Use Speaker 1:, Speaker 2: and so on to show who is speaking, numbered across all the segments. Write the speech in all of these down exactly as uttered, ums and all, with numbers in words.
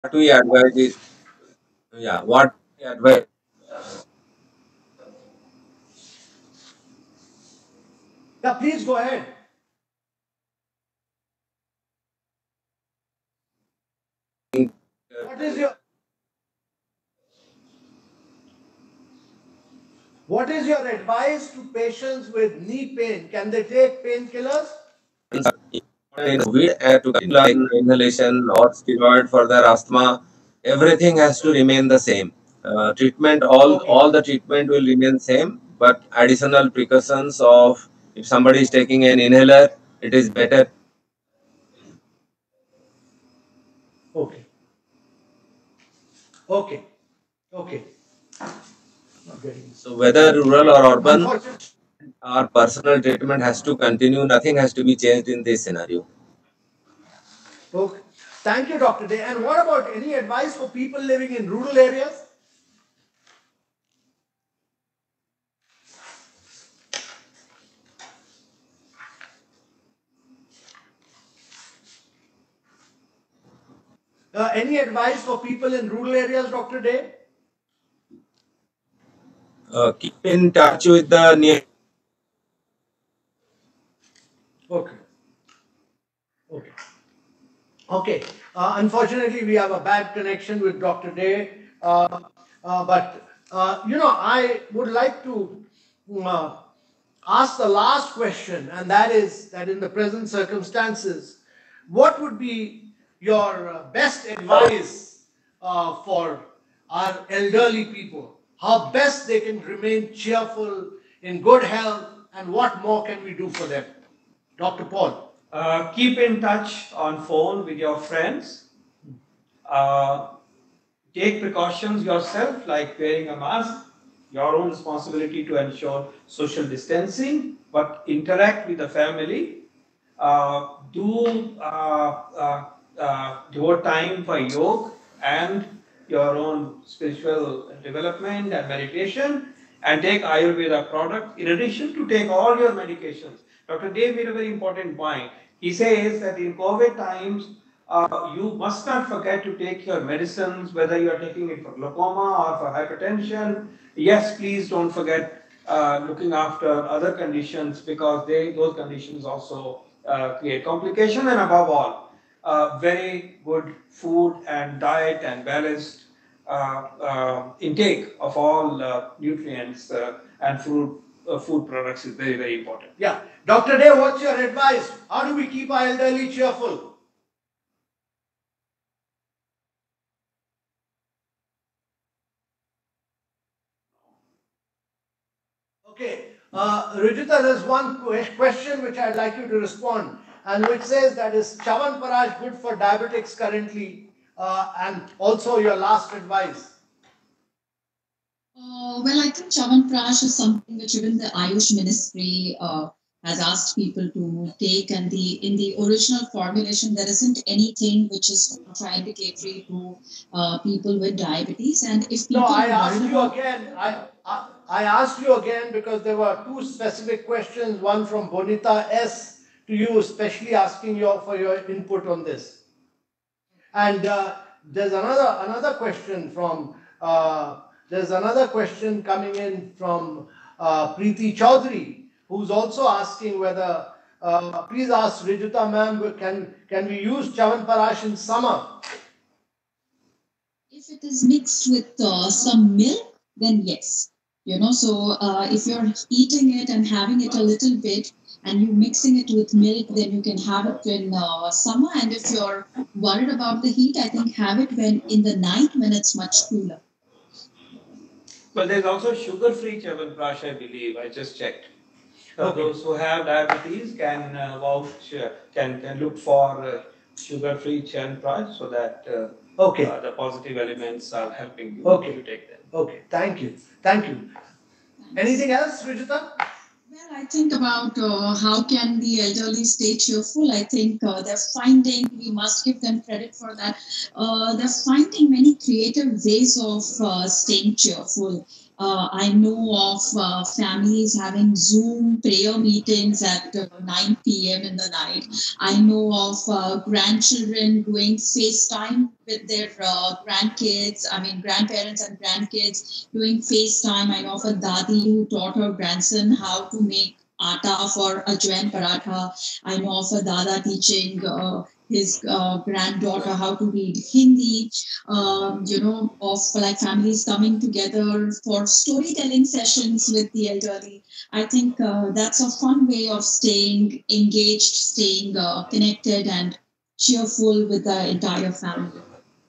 Speaker 1: what we advise is, yeah, what we advise.
Speaker 2: Yeah, please go ahead. What is your what is your advice to patients with knee pain? Can they take painkillers?
Speaker 1: In COVID, uh, to continue like inhalation or steroid for their asthma, everything has to remain the same. Uh, treatment, all
Speaker 2: Okay.
Speaker 1: all the treatment will remain same, but additional precautions of if somebody is taking an inhaler, it is better.
Speaker 2: Okay. Okay. Okay. Not getting it.
Speaker 1: So whether rural or urban,
Speaker 2: Unfortunately.
Speaker 1: our personal treatment has to continue. Nothing has to be changed in this scenario.
Speaker 2: Okay. Thank you, Doctor Day. And what about any advice for people living in rural areas? Uh, any advice for people in rural areas, Doctor Day?
Speaker 1: Uh, keep in touch with the near.
Speaker 2: Okay. Okay. Okay. Uh, unfortunately, we have a bad connection with Doctor Day. Uh, uh, but, uh, you know, I would like to uh, ask the last question, and that is that in the present circumstances, what would be your uh, best advice uh, for our elderly people? How best they can remain cheerful, in good health, and what more can we do for them? Doctor Paul.
Speaker 3: Uh, keep in touch on phone with your friends. Uh, take precautions yourself, like wearing a mask, your own responsibility to ensure social distancing, but interact with the family. Uh, do uh, uh, uh, devote time for yoga and your own spiritual development and meditation, and take Ayurveda products in addition to take all your medications. Doctor Dave made a very important point. He says that in COVID times, uh, you must not forget to take your medicines, whether you are taking it for glaucoma or for hypertension. Yes, please don't forget uh, looking after other conditions, because they those conditions also uh, create complication. And above all, uh, very good food and diet and balanced uh, uh, intake of all uh, nutrients uh, and food uh, food products is very, very important.
Speaker 2: Yeah. Doctor Day, what's your advice? How do we keep our elderly cheerful? Okay. Uh, Rujita, there's one que- question which I'd like you to respond, and which says that is Chavan Paraj good for diabetics currently? Uh, and also your last advice.
Speaker 4: Uh, well, I think Chavanprash is something which even the Ayush Ministry uh, has asked people to take, and the in the original formulation there isn't anything which is contraindicatory to uh, people with diabetes. And if
Speaker 2: No,
Speaker 4: people
Speaker 2: I
Speaker 4: are worried
Speaker 2: asked you
Speaker 4: about,
Speaker 2: again. I, I, I asked you again because there were two specific questions, one from Bonita S to you, especially asking you for your input on this. And uh, there's another another question from uh, there's another question coming in from uh, Preeti Chaudhary, who's also asking whether uh, please ask Rijuta ma'am, can can we use Chavanparash in summer?
Speaker 4: if it is mixed with uh, some milk, then yes. You know, so uh, if you're eating it and having it a little bit, and you mixing it with milk, then you can have it in uh, summer. And if you're worried about the heat, I think have it when in the night when it's much cooler.
Speaker 3: Well, there's also sugar-free Chyawanprash, I believe. I just checked. So
Speaker 2: Okay.
Speaker 3: those who have diabetes can uh, vouch, uh, can, can look for uh, sugar-free Chyawanprash, so that uh,
Speaker 2: Okay.
Speaker 3: uh, the positive elements are helping you
Speaker 2: Okay.
Speaker 3: to take them.
Speaker 2: Okay. Thank you. Thank you. Anything else, Rujita?
Speaker 4: Well, I think about uh, how can the elderly stay cheerful. I think uh, they're finding, we must give them credit for that. Uh, they're finding many creative ways of uh, staying cheerful. Uh, I know of uh, families having Zoom prayer meetings at uh, nine p m in the night. I know of uh, grandchildren doing FaceTime with their uh, grandkids, I mean, grandparents and grandkids doing FaceTime. I know of a dadi who taught her grandson how to make atta for ajwain paratha. I know of a dada teaching uh, his uh, granddaughter how to read Hindi. Um, you know, of like families coming together for storytelling sessions with the elderly. I think uh, that's a fun way of staying engaged, staying uh, connected, and cheerful with the entire family.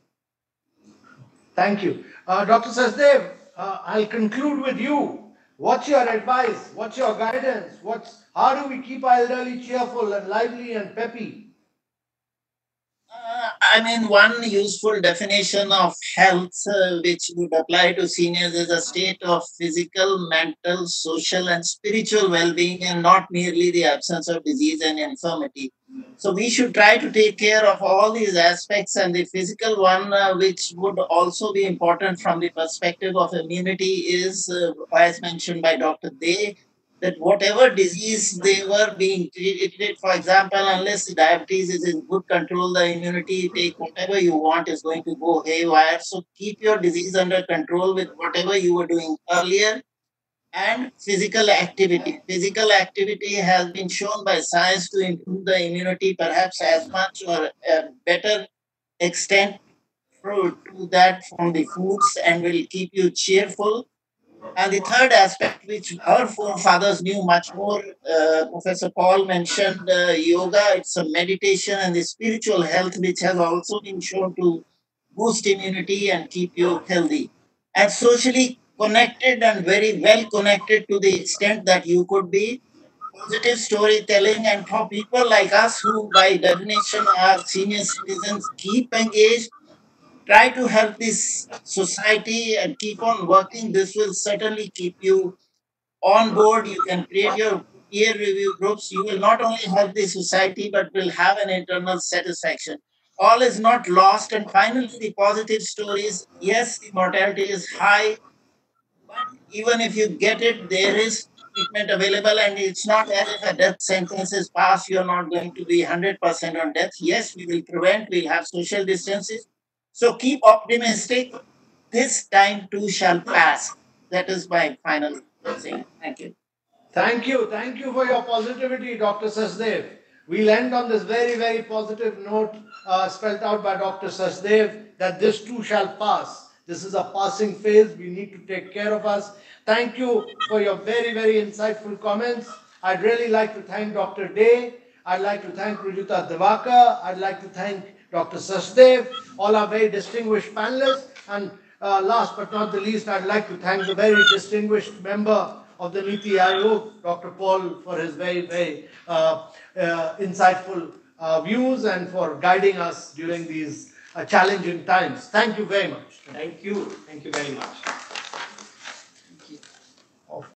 Speaker 2: Thank you. Uh, doctor Sasdev, uh, I'll conclude with you. What's your advice? What's your guidance? What's how do we keep our elderly cheerful and lively and peppy?
Speaker 5: Uh, I mean, one useful definition of health uh, which would apply to seniors is a state of physical, mental, social, and spiritual well being, and not merely the absence of disease and infirmity. So, we should try to take care of all these aspects, and the physical one, uh, which would also be important from the perspective of immunity, is, uh, as mentioned by Doctor Day, that whatever disease they were being treated, for example, unless the diabetes is in good control, the immunity take whatever you want is going to go haywire. So keep your disease under control with whatever you were doing earlier. And physical activity. Physical activity has been shown by science to improve the immunity perhaps as much or a better extent through to that from the foods and will keep you cheerful. And the third aspect, which our forefathers knew much more, uh, Professor Paul mentioned uh, yoga. It's a meditation and the spiritual health, which has also been shown to boost immunity and keep you healthy. And socially connected and very well connected to the extent that you could be. Positive storytelling and for people like us who, by definition, are senior citizens, keep engaged, try to help this society and keep on working. This will certainly keep you on board. You can create your peer review groups. You will not only help the society, but will have an internal satisfaction. All is not lost. And finally, the positive stories. Yes, the mortality is high, but even if you get it, there is treatment available, and it's not as if a death sentence is passed, you're not going to be one hundred percent on death. Yes, we will prevent, we'll have social distances. So keep optimistic. This time too shall pass. That is my final saying. Thank you.
Speaker 2: Thank you. Thank you for your positivity, doctor Sasdev. We'll end on this very, very positive note uh, spelled out by doctor Sasdev that this too shall pass. This is a passing phase. We need to take care of us. Thank you for your very, very insightful comments. I'd really like to thank doctor Day. I'd like to thank Rujuta Devaka. I'd like to thank doctor Sasdev, all our very distinguished panelists. And uh, last but not the least, I'd like to thank the very distinguished member of the Niti Aayog, doctor Paul, for his very, very uh, uh, insightful uh, views and for guiding us during these uh, challenging times. Thank you very much.
Speaker 3: Thank you. Thank you very much.